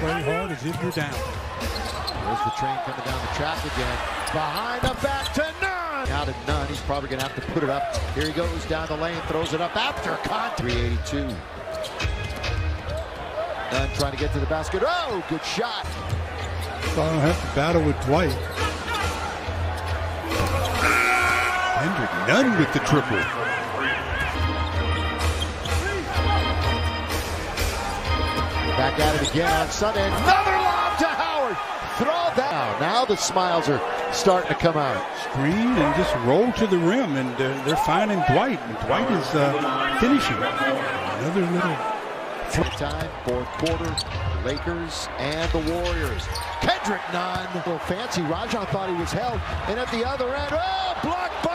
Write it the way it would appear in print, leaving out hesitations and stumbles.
play hard as if you're down. There's the train coming down the track again. Behind the back to Nunn. Now to Nunn. He's probably going to have to put it up. Here he goes down the lane, throws it up after contact. 382. Nunn trying to get to the basket. Oh, good shot. So I don't have to battle with Dwight. Kendrick, Nunn with the triple. Back at it again on Sunday. Another lob to Howard. Throw that. Now the smiles are starting to come out. Screen and just roll to the rim, and they're finding Dwight. And Dwight is finishing. Another little time, fourth quarter, Lakers and the Warriors. Kendrick Nunn. A little fancy. Rajon thought he was held. And at the other end, oh, blocked by